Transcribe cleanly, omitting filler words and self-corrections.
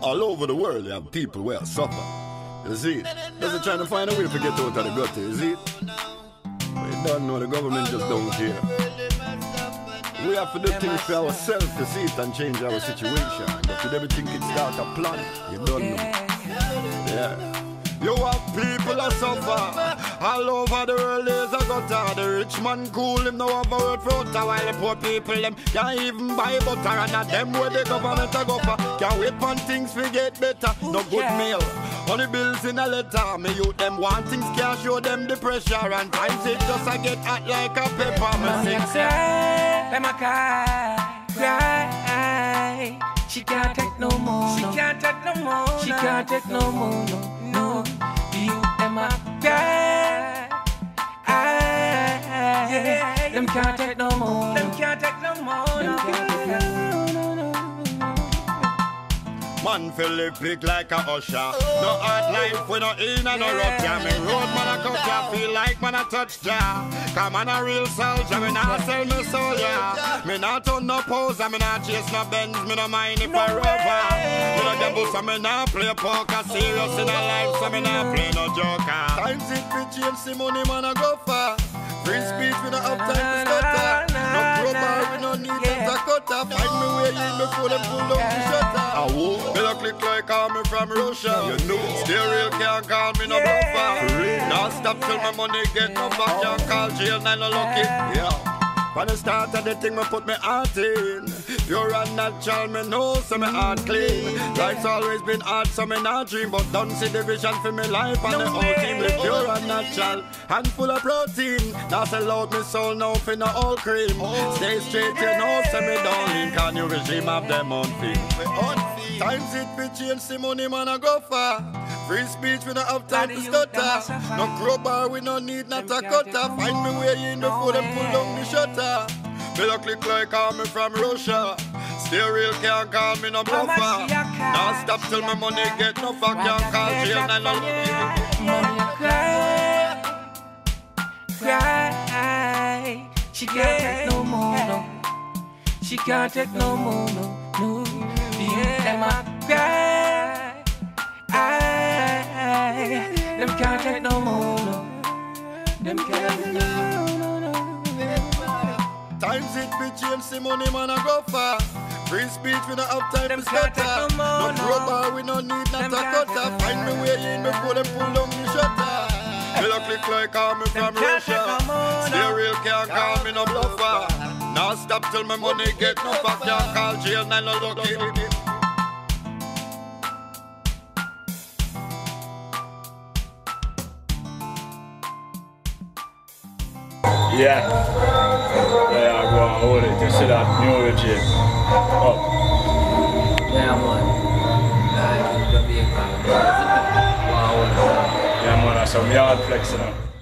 all over the world, you have people where suffer. You see it? Just trying to find a way to get out of the gutter, you see it? But you don't know, the government just don't care. We have to do things for ourselves to see it and change our situation. But with everything it start a plan, you don't know. Yeah. You have people that suffer all over the world. There's a gutter. The rich man cool, him no have a word for utter. While the poor people, them can't even buy butter. And not them where the government a go for. Can't wait for things to get better. No good meal, only bills in a letter. Me youth them want things, can't show them the pressure. And times it just a get hot like a pepper. Me sing cry, them a cry. She can't take no more. She can't take no more. She can't take no more. No, you am a guy. Them can't take no more. Them can't take no more. Them can't take no more. Man feel live big like a usher. No hard life, we no in and no rough. Yeah, me road man a cut ya. Feel like man a touch ya. Come on a real soldier, me not sell me soul, yeah. Me not turn no pose, me not chase no Benz. Me no mind if I rover. Me no gamble, so me not play poker. Serious in a life, so me not play no joker. Times it be change, see money man a go far. Free speech, we don't have time to stutter. No crowbar, we don't need them to cutter. Find me way in before them pull down the shutter. Me don't click like army from Russia. You know, stay real, can't call me no bluffer. Now stop till my money get no fuck. Can't call jail, now no lucky. Yeah. When the start of the thing, me put me heart in. Pure and natural, me know, so me heart clean. Life's always been hard, so me not dream. But don't see the vision for me life and the whole team. Live pure and natural, and full of protein. Now sell out me soul, now for no all cream. Stay straight, you know, so me don't lean. Can you regime of them own thing? Times it be change, see money man a go far. Free speech, we don't have time to stutter. No crowbar, we no need not a cutter. Find me way in before them pull down the shutter. Me don't click like army from Russia. Stay real, can't call me no bluffer. Now stop till my money get no fuck. Can't call jail, and no money cry, cry. She can't take no more, no. She can't take no more, no. Them a cry, them can't take no more, no. Them can't take no more. Times it be change, see money man a go far. Free speech, we don't have time to stutter. No crowbar, we no need not a cutter. Find me way in before them pull down the shutter. Me don't click like army from Russia. Stay real, can't call me no bluffer. Now stop till my money get no fuck. Can't call jail, and no lucky. Yeah, go on, hold it. Just see that new regime. Up. Yeah, man. Yeah, man, that's some yard flexing up.